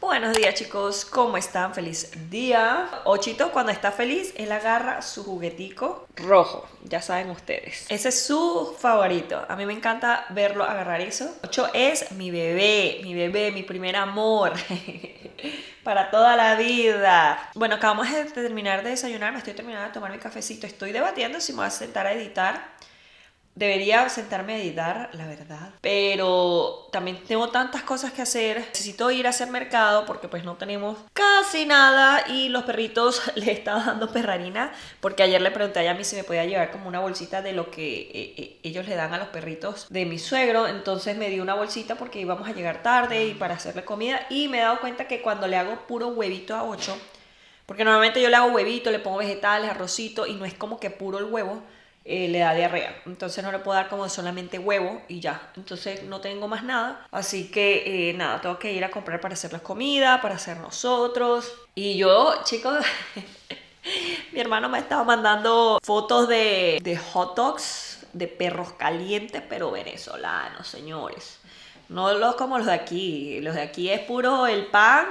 Buenos días chicos, ¿cómo están? Feliz día. Ochito cuando está feliz, él agarra su juguetico rojo, ya saben ustedes. Ese es su favorito, a mí me encanta verlo agarrar eso. Ocho es mi bebé, mi primer amor. Para toda la vida. Bueno, acabamos de terminar de desayunar, me estoy terminando de tomar mi cafecito. Estoy debatiendo si me voy a sentar a editar. Debería sentarme a editar, la verdad. Pero también tengo tantas cosas que hacer. Necesito ir a hacer mercado porque pues no tenemos casi nada. Y los perritos les estaba dando perrarina. Porque ayer le pregunté a Yami si me podía llevar como una bolsita de lo que ellos le dan a los perritos de mi suegro. Entonces me dio una bolsita porque íbamos a llegar tarde y para hacerle comida. Y me he dado cuenta que cuando le hago puro huevito a Ocho, porque normalmente yo le hago huevito, le pongo vegetales, arrocito y no es como que puro el huevo. Le da diarrea, entonces no le puedo dar como solamente huevo y ya, entonces no tengo más nada, así que nada, tengo que ir a comprar para hacer la comida, para hacer nosotros. Y yo, chicos, mi hermano me estaba mandando fotos de hot dogs, de perros calientes, pero venezolanos, señores, no como los de aquí es puro el pan,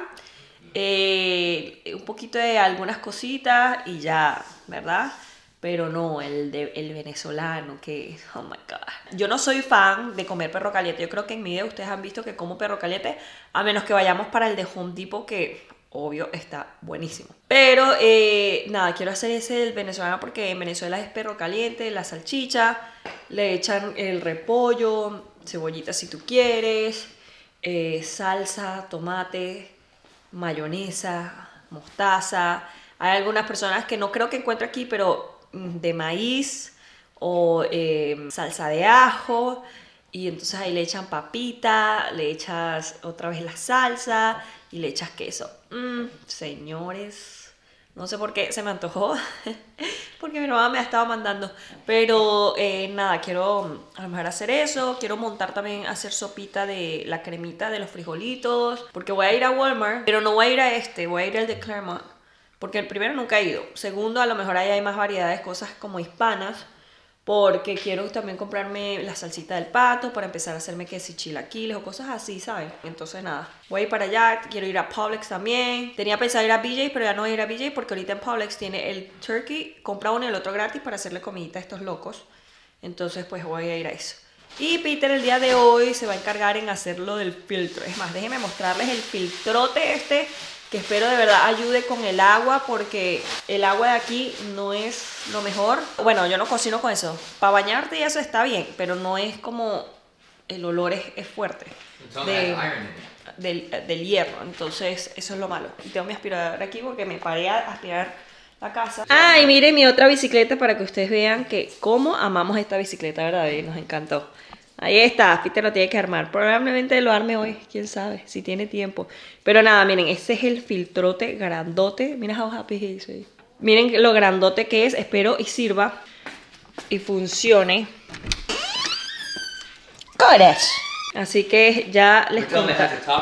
un poquito de algunas cositas y ya, ¿verdad? Pero no, el venezolano, que, oh my God. Yo no soy fan de comer perro caliente. Yo creo que en mi vida ustedes han visto que como perro caliente, a menos que vayamos para el de Home Depot, que obvio está buenísimo. Pero nada, quiero hacer ese del venezolano porque en Venezuela es perro caliente, la salchicha, le echan el repollo, cebollita si tú quieres, salsa, tomate, mayonesa, mostaza. Hay algunas personas que no creo que encuentro aquí, pero de maíz o salsa de ajo, y entonces ahí le echan papita, le echas otra vez la salsa y le echas queso. Señores, no sé por qué se me antojó porque mi mamá me ha estado mandando, pero nada, quiero a lo mejor hacer eso. Quiero montar también, hacer sopita de la cremita de los frijolitos, porque voy a ir a Walmart, pero no voy a ir a voy a ir al de Claremont. Porque el primero nunca he ido. Segundo, a lo mejor ahí hay más variedades, cosas como hispanas. Porque quiero también comprarme la salsita del pato para empezar a hacerme que si chilaquiles o cosas así, ¿saben? Entonces nada, voy a ir para allá. Quiero ir a Publix también. Tenía pensado ir a BJ's, pero ya no voy a ir a BJ's porque ahorita en Publix tiene el turkey. Compra uno y el otro gratis para hacerle comidita a estos locos. Entonces pues voy a ir a eso. Y Peter el día de hoy se va a encargar en hacerlo del filtro. Es más, déjenme mostrarles el filtrote que espero de verdad ayude con el agua, porque el agua de aquí no es lo mejor. Bueno, yo no cocino con eso. Para bañarte y eso está bien, pero no es como... El olor es fuerte del hierro, entonces eso es lo malo. Y tengo mi aspirador aquí porque me paré a aspirar la casa. Ah, y miren mi otra bicicleta para que ustedes vean que cómo amamos esta bicicleta, ¿verdad? Nos encantó. Ahí está, Peter lo tiene que armar. Probablemente lo arme hoy, quién sabe, si tiene tiempo. Pero nada, miren, ese es el filtrote grandote. Mira how happy he is. Miren lo grandote que es. Espero y sirva y funcione. Courage. Así que ya les conté.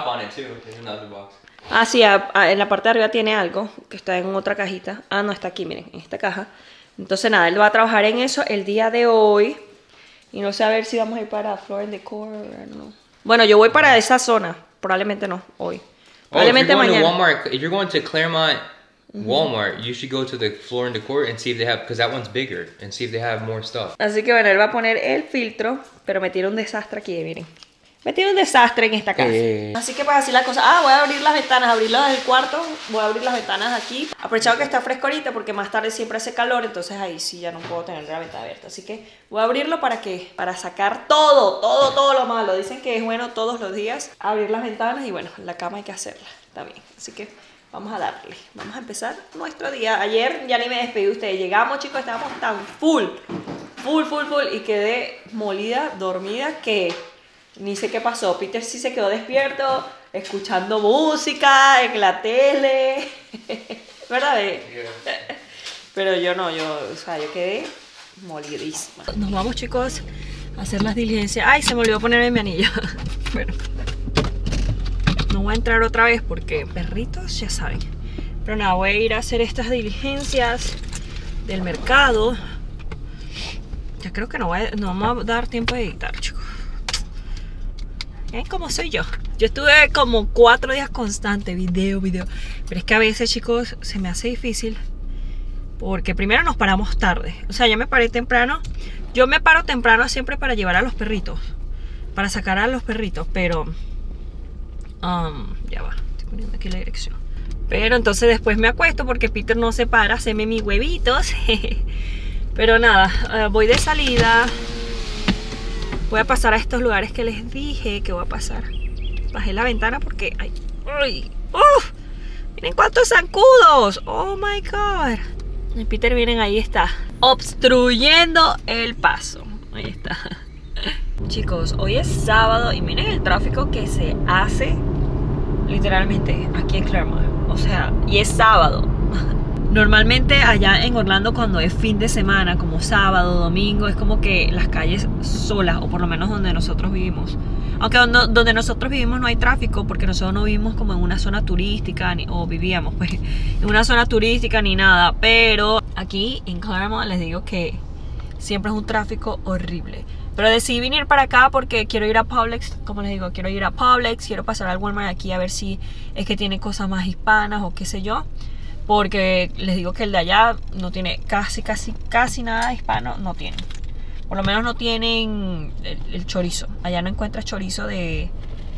Ah, sí, en la parte de arriba tiene algo que está en otra cajita. Ah, no, está aquí, miren, en esta caja. Entonces nada, él va a trabajar en eso el día de hoy. Y no sé a ver si vamos a ir para Floor and Decor o no. Bueno, yo voy para esa zona. Probablemente no, hoy. Probablemente mañana. Walmart, if you're going to Claremont Walmart, you should go to the Floor and Decor and see if they have, because that one's bigger, and see if they have more stuff. Así que bueno, él va a poner el filtro, pero me tiene un desastre aquí, miren. Me tiene un desastre en esta casa. Así que para así la cosa. Ah, voy a abrir las ventanas, abrirlas del cuarto. Voy a abrir las ventanas aquí. Aprovechado que está fresco ahorita porque más tarde siempre hace calor. Entonces ahí sí ya no puedo tener la ventana abierta. Así que voy a abrirlo para sacar todo lo malo. Dicen que es bueno todos los días abrir las ventanas. Y bueno, la cama hay que hacerla también. Así que vamos a darle. Vamos a empezar nuestro día. Ayer ya ni me despedí de ustedes. Llegamos, chicos, estábamos tan full. Y quedé molida, dormida, que... ni sé qué pasó. Peter sí se quedó despierto, escuchando música en la tele. ¿Verdad? Pero yo no, yo quedé molidísima. Nos vamos, chicos, a hacer las diligencias. Ay, se me olvidó ponerme mi anillo. Bueno, no voy a entrar otra vez porque perritos, ya saben. Pero nada, voy a ir a hacer estas diligencias del mercado. Ya creo que no vamos a dar tiempo de editar, chicos. ¿Ven cómo soy yo? Yo estuve como 4 días constante, video. Pero es que a veces, chicos, se me hace difícil. Porque primero nos paramos tarde. O sea, yo me paré temprano. Yo me paro temprano siempre para llevar a los perritos. Para sacar a los perritos. Pero... ya va. Estoy poniendo aquí la dirección. Pero entonces después me acuesto porque Peter no se para. Haceme mis huevitos. Pero nada, voy de salida. Voy a pasar a estos lugares que les dije que voy a pasar. Bajé la ventana porque... ¡Ay! ¡Uf! ¡Miren cuántos zancudos! ¡Oh, my God! Y Peter, miren, ahí está. Obstruyendo el paso. Ahí está. Chicos, hoy es sábado y miren el tráfico que se hace literalmente aquí en Claremont. O sea, y es sábado. Normalmente allá en Orlando cuando es fin de semana, como sábado, domingo, es como que las calles solas, o por lo menos donde nosotros vivimos. Aunque donde nosotros vivimos no hay tráfico, porque nosotros no vivimos como en una zona turística, o vivíamos pues en una zona turística ni nada. Pero aquí en Claremont les digo que siempre es un tráfico horrible. Pero decidí venir para acá porque quiero ir a Publix, como les digo, quiero ir a Publix, quiero pasar al Walmart aquí a ver si es que tiene cosas más hispanas o qué sé yo. Porque les digo que el de allá no tiene casi nada hispano, no tienen. Por lo menos no tienen el chorizo. Allá no encuentras chorizo de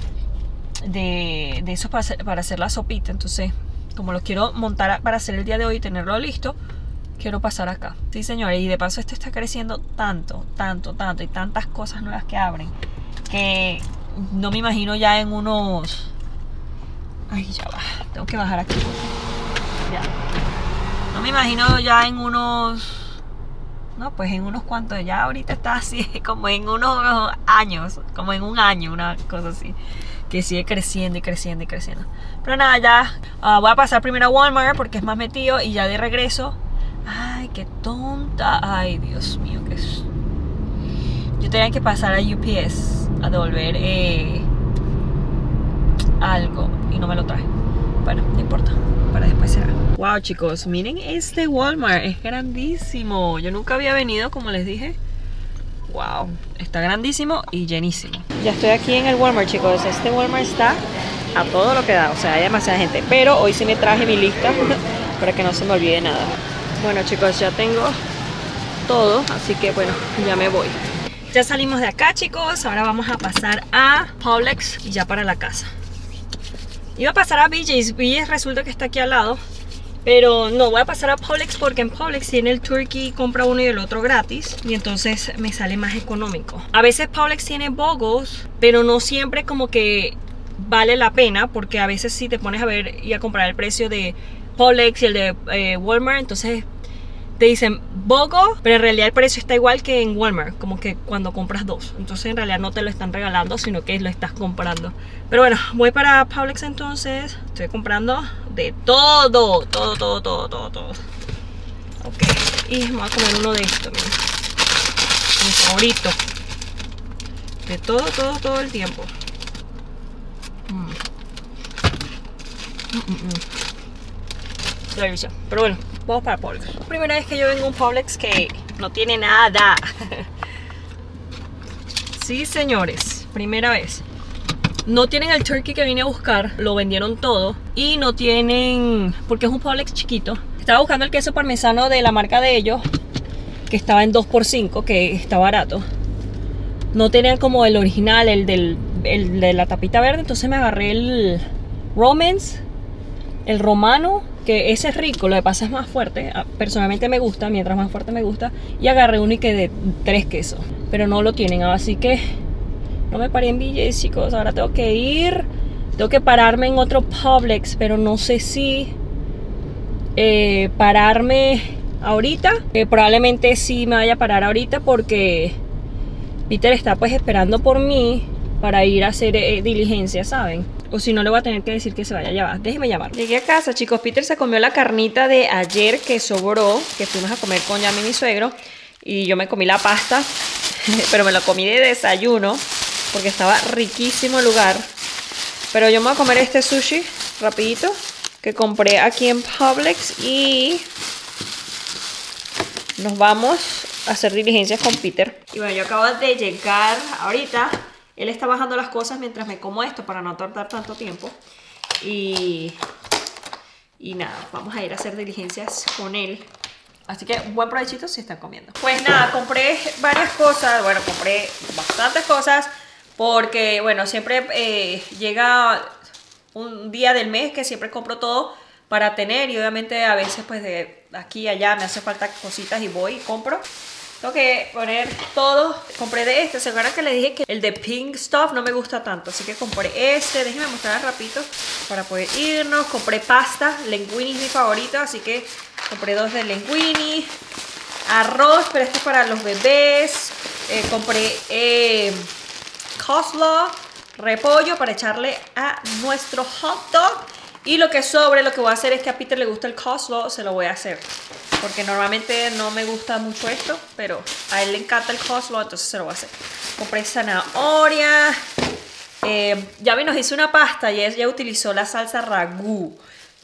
eso para hacer la sopita. Entonces, como lo quiero montar para hacer el día de hoy y tenerlo listo, quiero pasar acá. Sí, señores, y de paso esto está creciendo tanto, y tantas cosas nuevas que abren, que no me imagino ya en unos... Ay, ya va, tengo que bajar aquí. Ya. No me imagino ya en unos... No, pues en unos cuantos. Ya ahorita está así, como en unos años. Como en un año, una cosa así. Que sigue creciendo y creciendo. Pero nada, ya voy a pasar primero a Walmart porque es más metido. Y ya de regreso... Ay, qué tonta. Ay, Dios mío, qué es... Yo tenía que pasar a UPS a devolver algo. Y no me lo traje. Bueno, no importa, para después será. Wow, chicos, miren este Walmart, es grandísimo. Yo nunca había venido, como les dije. Wow, está grandísimo y llenísimo. Ya estoy aquí en el Walmart, chicos. Este Walmart está a todo lo que da, o sea, hay demasiada gente. Pero hoy sí me traje mi lista para que no se me olvide nada. Bueno, chicos, ya tengo todo, así que bueno, ya me voy. Ya salimos de acá, chicos. Ahora vamos a pasar a Publix y ya para la casa. Iba a pasar a BJ's resulta que está aquí al lado. Pero no, voy a pasar a Publix porque en Publix tiene el turkey, compra uno y el otro gratis. Y entonces me sale más económico. A veces Publix tiene BOGOs, pero no siempre como que vale la pena. Porque a veces si te pones a ver y a comparar el precio de Publix y el de Walmart, entonces te dicen BOGO, pero en realidad el precio está igual que en Walmart, como que cuando compras dos. Entonces en realidad no te lo están regalando, sino que lo estás comprando. Pero bueno, voy para Publix entonces. Estoy comprando de todo. Ok, y me voy a comer uno de estos, miren. Mi favorito. De todo el tiempo. Delicia. Pero bueno, vamos para Publix. Primera vez que yo vengo a un Publix que no tiene nada. Sí, señores, primera vez. No tienen el turkey que vine a buscar, lo vendieron todo. Y no tienen, porque es un Publix chiquito. Estaba buscando el queso parmesano de la marca de ellos, que estaba en 2x5, que está barato. No tenían como el original, el de la tapita verde. Entonces me agarré el Romance, el romano, que ese es rico, lo que pasa es más fuerte. Personalmente me gusta, mientras más fuerte me gusta. Y agarré uno y que de 3 quesos, pero no lo tienen, así que no me paré en BJ's, chicos. Ahora tengo que ir, tengo que pararme en otro Publix, pero no sé si pararme ahorita. Probablemente sí me vaya a parar ahorita porque Peter está pues esperando por mí para ir a hacer diligencia, ¿saben? O si no, le voy a tener que decir que se vaya a llevar. Déjeme llamar. Llegué a casa, chicos. Peter se comió la carnita de ayer que sobró, que fuimos a comer con Yami y mi suegro. Y yo me comí la pasta, pero me lo comí de desayuno porque estaba riquísimo el lugar. Pero yo me voy a comer este sushi rapidito que compré aquí en Publix y nos vamos a hacer diligencias con Peter. Y bueno, yo acabo de llegar ahorita Él está bajando las cosas mientras me como esto para no tardar tanto tiempo. Y nada, vamos a ir a hacer diligencias con él. Así que buen provechito si están comiendo. Pues nada, compré varias cosas. Bueno, compré bastantes cosas. Porque, bueno, siempre llega un día del mes que siempre compro todo para tener. Y obviamente a veces pues de aquí y allá me hace falta cositas y voy y compro. Tengo que poner todo. Compré de este. ¿Se acuerdan que les dije que el de Pink Stuff no me gusta tanto? Así que compré este. Déjenme mostrar rapidito para poder irnos. Compré pasta. Linguini es mi favorito. Así que compré 2 de linguini. Arroz, pero este es para los bebés. Compré coleslaw, repollo para echarle a nuestro hot dog. Y lo que sobre, lo que voy a hacer es que a Peter le gusta el coleslaw. Se lo voy a hacer. Porque normalmente no me gusta mucho esto, pero a él le encanta el coleslaw, entonces se lo voy a hacer. Compré zanahoria. Ya nos hizo una pasta y ella utilizó la salsa ragú.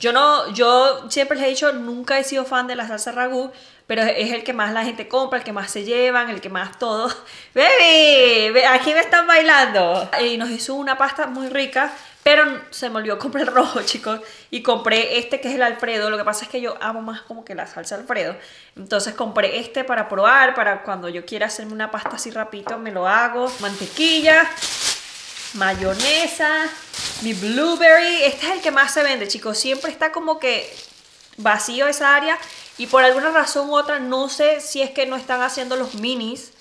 Yo siempre les he dicho, nunca he sido fan de la salsa ragú, pero es el que más la gente compra, el que más se llevan, el que más todo. ¡Baby! Aquí me están bailando. Y nos hizo una pasta muy rica. Pero se me olvidó comprar el rojo, chicos. Y compré este que es el Alfredo. Lo que pasa es que yo amo más como que la salsa Alfredo. Entonces compré este para probar. Para cuando yo quiera hacerme una pasta así rapidito, me lo hago. Mantequilla. Mayonesa. Mi blueberry. Este es el que más se vende, chicos. Siempre está como que vacío esa área. Y por alguna razón u otra, no sé si es que no están haciendo los minis.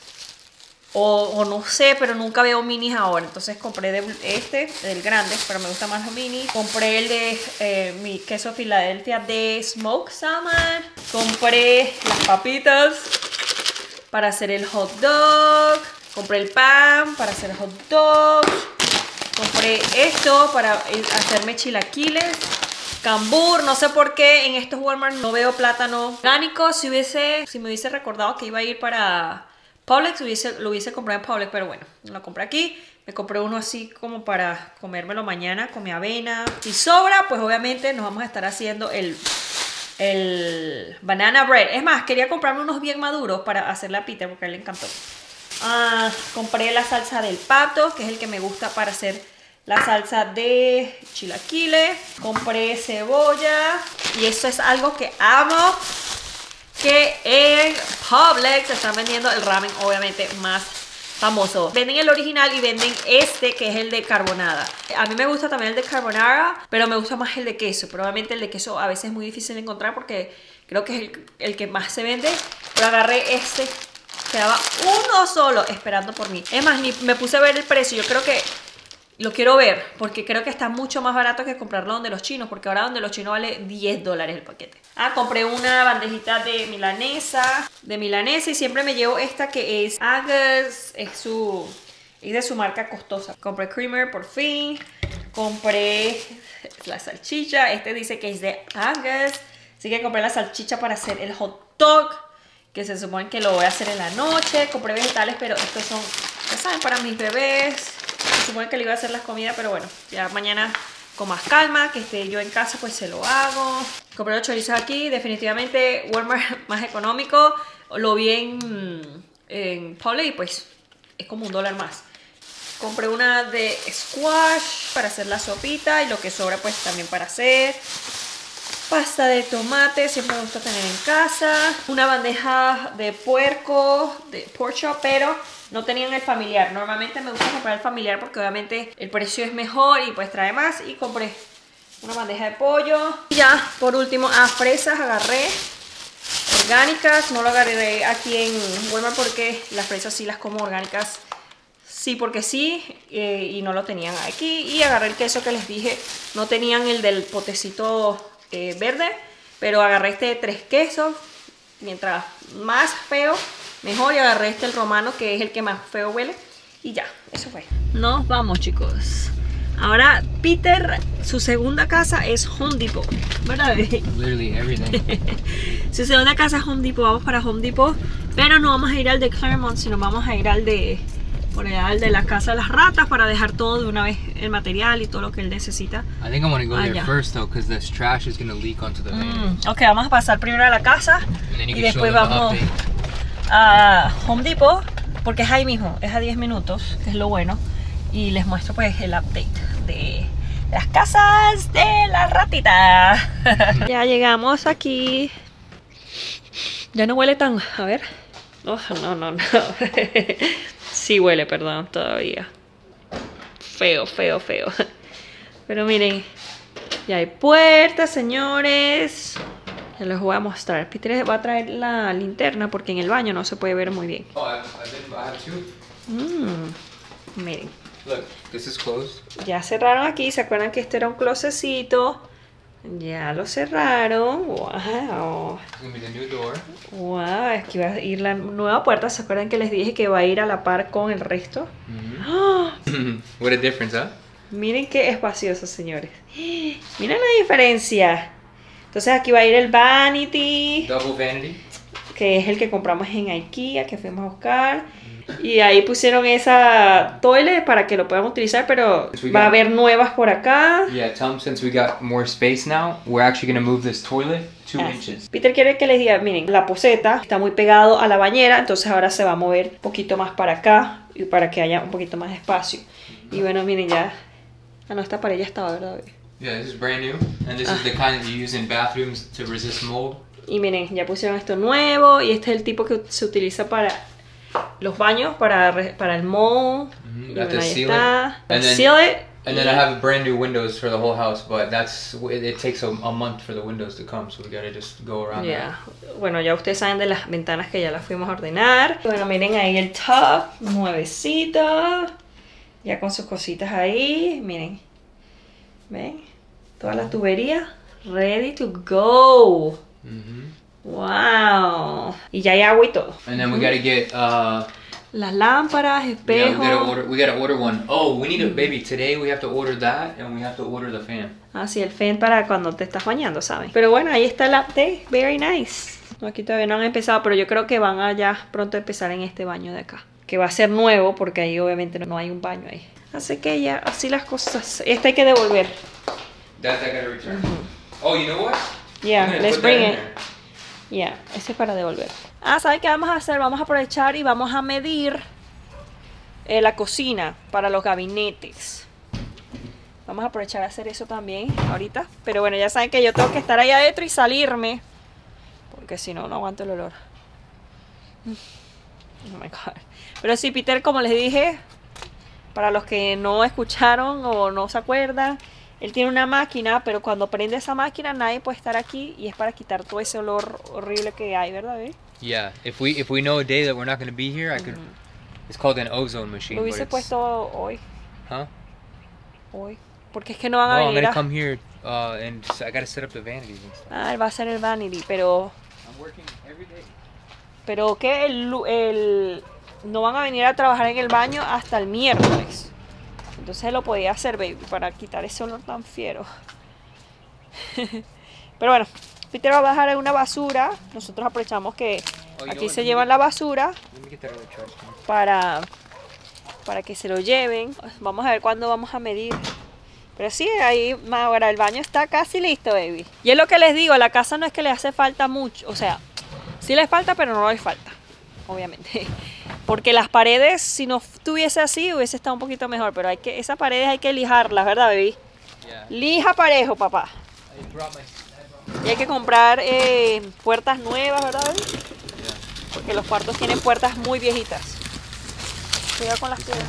O no sé, pero nunca veo minis ahora. Entonces compré del grande, pero me gusta más los minis. Compré el de mi queso Philadelphia de Smoked Salmon. Compré las papitas para hacer el hot dog. Compré el pan para hacer hot dog. Compré esto para hacerme chilaquiles. Cambur, no sé por qué en estos Walmart no veo plátano orgánico. Si me hubiese recordado que iba a ir para Publix, lo hubiese comprado en Publix, pero bueno, lo compré aquí. Me compré uno así como para comérmelo mañana con mi avena. Si sobra, pues obviamente nos vamos a estar haciendo el banana bread. Es más, quería comprarme unos bien maduros para hacer la pita porque a él le encantó. Compré la salsa del pato, que es el que me gusta para hacer la salsa de chilaquiles. Compré cebolla. Y esto es algo que amo. Que en Publix están vendiendo el ramen obviamente más famoso. Venden el original y venden este que es el de carbonara. A mí me gusta también el de carbonara, pero me gusta más el de queso. Probablemente el de queso a veces es muy difícil de encontrar porque creo que es el que más se vende. Pero agarré este. Quedaba uno solo esperando por mí. Es más, me puse a ver el precio. Yo creo que lo quiero ver porque creo que está mucho más barato que comprarlo donde los chinos, porque ahora donde los chinos vale $10 el paquete. Compré una bandejita de milanesa y siempre me llevo esta que es Angus, es de su marca costosa. Compré creamer por fin, compré la salchicha, este dice que es de Angus, así que compré la salchicha para hacer el hot dog, que se supone que lo voy a hacer en la noche. Compré vegetales, pero estos son, ya saben, para mis bebés. Se supone que le iba a hacer las comidas, pero bueno, ya mañana con más calma, que esté yo en casa, pues se lo hago. Compré los chorizos aquí, definitivamente Walmart más económico. Lo vi en Publix y pues es como $1 más. Compré una de squash para hacer la sopita y lo que sobra pues también para hacer. Pasta de tomate, siempre me gusta tener en casa. Una bandeja de puerco, de pork chop, pero no tenían el familiar. Normalmente me gusta comprar el familiar porque obviamente el precio es mejor y pues trae más. Y compré una bandeja de pollo. Y ya, por último, fresas agarré. Orgánicas, no lo agarré aquí en Walmart porque las fresas sí las como orgánicas. Sí, porque sí, y no lo tenían aquí. Y agarré el queso que les dije, no tenían el del potecito verde, pero agarré este de 3 quesos. Mientras más feo, mejor. Y agarré el romano, que es el que más feo huele. Y ya, eso fue. Nos vamos, chicos. Ahora Peter, su segunda casa es Home Depot, ¿verdad? Literally everything. Su segunda casa es Home Depot. Vamos para Home Depot, pero no vamos a ir al de Claremont, sino vamos a ir al de por allá, al de la casa de las ratas, para dejar todo de una vez, el material y todo lo que él necesita. I think I want to go there first though, because this trash is going to leak onto the van. Ok, vamos a pasar primero a la casa y después vamos a Home Depot, porque es ahí mismo, es a 10 minutos, que es lo bueno. y les muestro pues el update de las casas de la ratita. Ya llegamos aquí. Ya no huele tan... A ver. Oh, no. Sí huele, perdón, todavía. Feo. Pero miren, ya hay puertas, señores. Ya les voy a mostrar. Peter va a traer la linterna porque en el baño no se puede ver muy bien. Oh, I have two. Miren. Look, this is closed. Ya cerraron aquí. ¿Se acuerdan que este era un closecito? Ya lo cerraron. Wow. It's gonna be the new door. Wow, aquí va a ir la nueva puerta. ¿Se acuerdan que les dije que va a ir a la par con el resto? ¡Oh! What a difference, huh? Miren qué espacioso, señores. Miren la diferencia. Entonces aquí va a ir el vanity, Double vanity. que es el que compramos en IKEA, que fuimos a buscar. Y ahí pusieron esa toilet para que lo puedan utilizar, pero va a haber nuevas por acá. Yeah, tell them since we got more space now, we're actually gonna move this toilet 2 inches. Peter quiere que les diga, miren, la poceta está muy pegado a la bañera, entonces ahora se va a mover un poquito más para acá y para que haya un poquito más de espacio. Y bueno, miren ya. Ah, no, esta pared ya estaba, ¿verdad, baby? Yeah, this is brand new, and this is the kind that you use in bathrooms to resist mold. Y miren, ya pusieron esto nuevo y este es el tipo que se utiliza para los baños, para el mold. Y Got bueno, to ahí seal está. it. And then, Seal it. And then I have brand new windows for the whole house, but it takes a month for the windows to come, so we gotta just go around that. Bueno, ya ustedes saben de las ventanas que ya las fuimos a ordenar. Bueno, miren ahí el top, nuevecito. Ya con sus cositas ahí, miren. ¿Ven? Todas las tuberías ready to go. Wow. Y ya hay agua y todo. And then we gotta get las lámparas, espejos. We gotta order one. Oh, we need a baby. Today we have to order that, and we have to order the fan. Ah, sí, el fan para cuando te estás bañando, ¿saben? Pero bueno, ahí está el update. Very nice. No, aquí todavía no han empezado, pero yo creo que van a ya pronto empezar en este baño de acá. Que va a ser nuevo porque ahí obviamente no hay un baño ahí. Así que ya, así las cosas. Este hay que devolver. That I gotta return. Oh, you know what? Yeah, I'm gonna let's put that bring in it. there. Yeah, ese es para devolver. Ah, ¿saben qué vamos a hacer? Vamos a aprovechar y vamos a medir la cocina para los gabinetes. Vamos a aprovechar a hacer eso también ahorita. Pero bueno, ya saben que yo tengo que estar ahí adentro y salirme. Porque si no, no aguanto el olor. Oh my God. Pero sí, Peter, como les dije, para los que no escucharon o no se acuerdan, él tiene una máquina, pero cuando prende esa máquina nadie puede estar aquí y es para quitar todo ese olor horrible que hay, ¿verdad, baby? Yeah, if we know a day that we're not going to be here, I could. It's called an ozone machine. Lo hubiese puesto hoy. Huh? Hoy. Porque es que no van a No, I'm venir gonna come here and I gotta set up the vanities and stuff. Ah, él va a hacer el vanity, pero... I'm working every day. Pero que no van a venir a trabajar en el baño hasta el miércoles. Entonces lo podía hacer, baby, para quitar ese olor tan fiero. Pero bueno, Peter va a bajar una basura. Nosotros aprovechamos que aquí se llevan la basura para que se lo lleven. Vamos a ver cuándo vamos a medir. Pero sí, ahí ahora el baño está casi listo, baby. Y es lo que les digo, a la casa no es que le hace falta mucho. O sea, sí le falta, pero no le falta, obviamente. Porque las paredes, si no estuviese así, hubiese estado un poquito mejor. Pero esas paredes hay que lijarlas, ¿verdad, baby? Yeah. Lija parejo, papá. Y hay que comprar puertas nuevas, ¿verdad, baby? Yeah. Porque los cuartos tienen puertas muy viejitas. Cuidado con las piedras.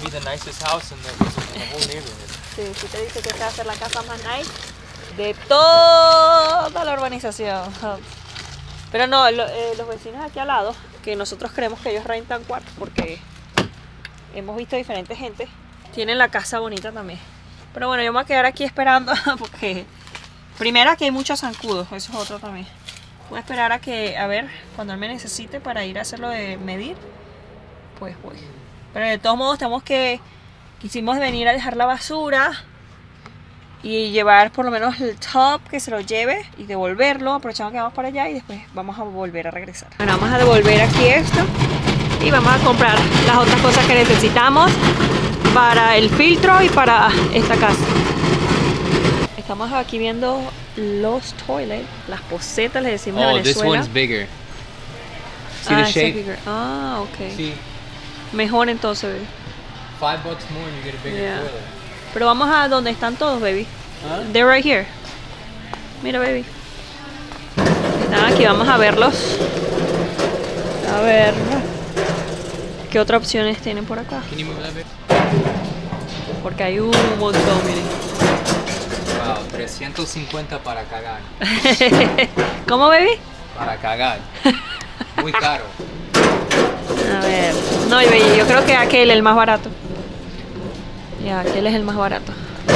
Sí, sí te dice que esta va a ser la casa más nice de toda la urbanización. Pero no, los vecinos aquí al lado, que nosotros creemos que ellos rentan cuartos porque hemos visto diferentes gente, tienen la casa bonita también. Pero bueno, yo me voy a quedar aquí esperando porque primero que hay muchos zancudos, eso es otro también. Voy a esperar a ver cuando él me necesite para ir a hacerlo de medir, pues voy. Pero de todos modos quisimos venir a dejar la basura y llevar por lo menos el top, que se lo lleve y devolverlo. Aprovechamos que vamos para allá y después vamos a volver a regresar. Bueno, vamos a devolver aquí esto y vamos a comprar las otras cosas que necesitamos para el filtro y para esta casa. Estamos aquí viendo los toilets, las posetas, les decimos en Venezuela. This one's bigger. See the shape? Ah, ok. See? Mejor entonces, baby. $5 more and you get a bigger Yeah. toilet. Pero vamos a donde están todos, baby. Huh? They're right here. Mira, baby. Están aquí, vamos a verlos. A ver. ¿Qué otras opciones tienen por acá? Can you move that bit? Porque hay un montón, miren. Wow, 350 para cagar. ¿Cómo, baby? Para cagar. Muy caro. A ver. No, baby, yo creo que aquel es el más barato. Ya, aquel es el más barato.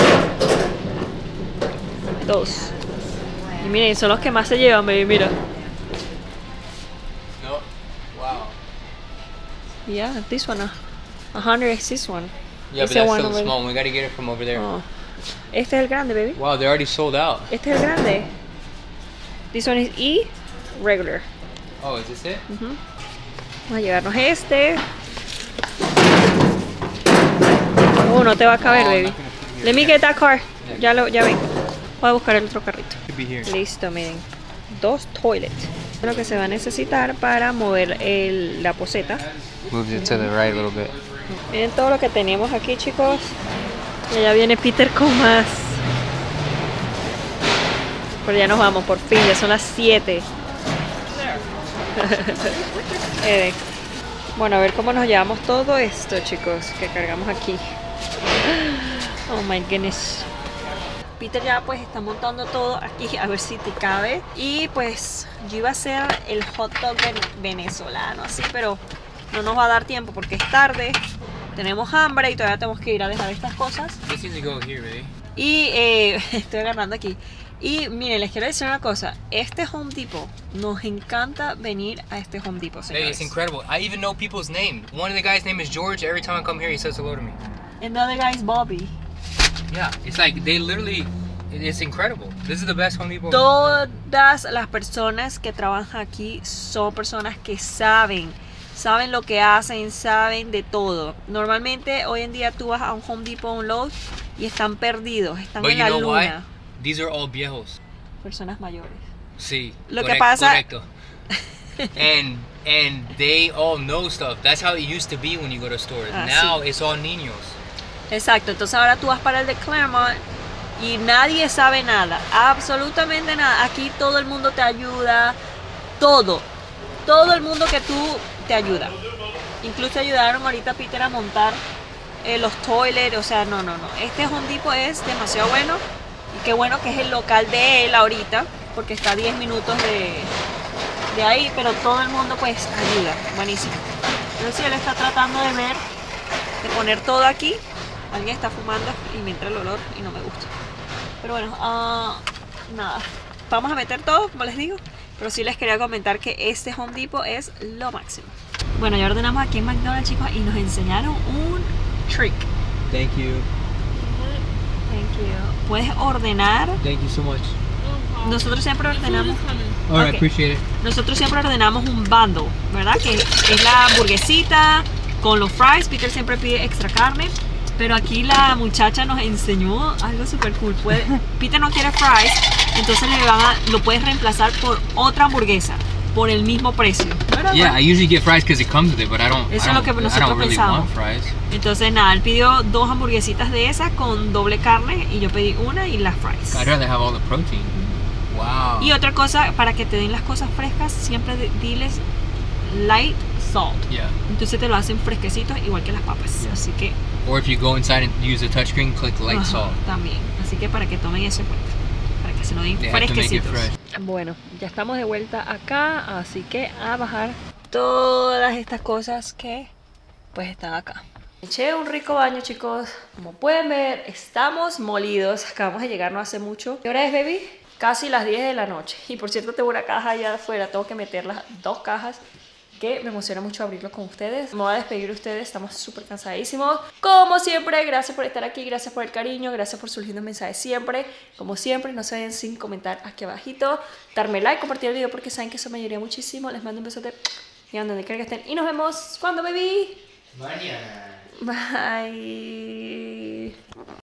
2. Y miren, son los que más se llevan, baby, mira. No. Wow. Yeah, this one. 100 is this one. Yeah, but Ese that's one so over small. We gotta get it from over there. Oh. Este es el grande, baby. Wow, they're already sold out. Este es el grande. This one is E, regular. Oh, is this it? Vamos a llevarnos este. Oh, no te va a caber, Oh, baby. not gonna fit here. Let me get that car. Ya vengo. Voy a buscar el otro carrito. Could be here. Listo, miren. 2 toilets. Lo que se va a necesitar para mover la poseta. Moves it to the right a little bit. Miren todo lo que tenemos aquí, chicos. Y allá viene Peter con más. Pero ya nos vamos, por fin, ya son las 7. Bueno, a ver cómo nos llevamos todo esto, chicos, que cargamos aquí. Oh my goodness. Peter ya pues está montando todo aquí, a ver si te cabe. Y pues yo iba a hacer el hot dog venezolano, así, pero no nos va a dar tiempo porque es tarde. Tenemos hambre y todavía tenemos que ir a dejar estas cosas. This needs to go here, baby. Y estoy agarrando aquí. Y miren, les quiero decir una cosa. Este Home Depot, nos encanta venir a este Home Depot, Baby, señores. it's incredible. I even know people's name. One of the guys' name is George. Every time I come here, he says hello to me. And the other guy is Bobby. Yeah, it's like they literally. It's incredible. This is the best Home Depot. Todas las personas que trabajan aquí son personas que saben lo que hacen, saben de todo. Normalmente hoy en día tú vas a un Home Depot, un Lowe's y están perdidos, están But en you la know why? luna. These are all viejos. Personas mayores. Sí. Lo que pasa- Correcto. and they all know stuff. That's how it used to be when you go to stores. Ah, Now sí. it's all niños. Exacto, entonces ahora tú vas para el de Claremont y nadie sabe nada, absolutamente nada. Aquí todo el mundo te ayuda, todo el mundo que tú te ayuda. Incluso ayudaron ahorita a Peter a montar los toilets, o sea, no. Este Home Depot es demasiado bueno y qué bueno que es el local de él ahorita, porque está a 10 minutos de ahí, pero todo el mundo pues ayuda, buenísimo. Entonces si él está tratando de poner todo aquí. Alguien está fumando y me entra el olor y no me gusta. Pero bueno, nada. Vamos a meter todo, como les digo. Pero sí les quería comentar que este Home Depot es lo máximo. Bueno, ya ordenamos aquí en McDonald's, chicos, y nos enseñaron un trick. Thank you. Thank you. Puedes ordenar. Thank you so much. Nosotros siempre ordenamos. Alright, Ok. appreciate it. Nosotros siempre ordenamos un bundle, ¿verdad? Que es la hamburguesita con los fries. Peter siempre pide extra carne. Pero aquí la muchacha nos enseñó algo súper cool. Peter no quiere fries, entonces lo puedes reemplazar por otra hamburguesa por el mismo precio. ¿Verdad? Yeah, I usually get fries because it comes with it, but I don't. Eso I es lo don't, que I nosotros don't really pensamos. want fries. Entonces nada, él pidió 2 hamburguesitas de esas con doble carne y yo pedí una y las fries. I'd rather have all the protein. Wow. Y otra cosa, para que te den las cosas frescas, siempre diles light salt. Yeah. Entonces te lo hacen fresquecitos igual que las papas. Yeah. Así que Or if you go inside and use the touchscreen, click light ajá, salt. también. Así que para que tomen eso en cuenta. Para que se lo den They have to make it fresquecitos. Bueno, ya estamos de vuelta acá, así que a bajar todas estas cosas que pues están acá. Me eché un rico baño, chicos. Como pueden ver, estamos molidos. Acabamos de llegar no hace mucho. ¿Qué hora es, baby? Casi las 10 de la noche. Y por cierto, tengo una caja allá afuera. Tengo que meter las 2 cajas. Que me emociona mucho abrirlo con ustedes. Me voy a despedir de ustedes, estamos súper cansadísimos. Como siempre, gracias por estar aquí, gracias por el cariño, gracias por sus lindos mensajes siempre. Como siempre, no se vayan sin comentar aquí abajito. Darme like, compartir el video porque saben que eso me ayudaría muchísimo. Les mando un besote y donde quiera que estén. Y nos vemos, ¿cuándo, baby? Mañana. Bye.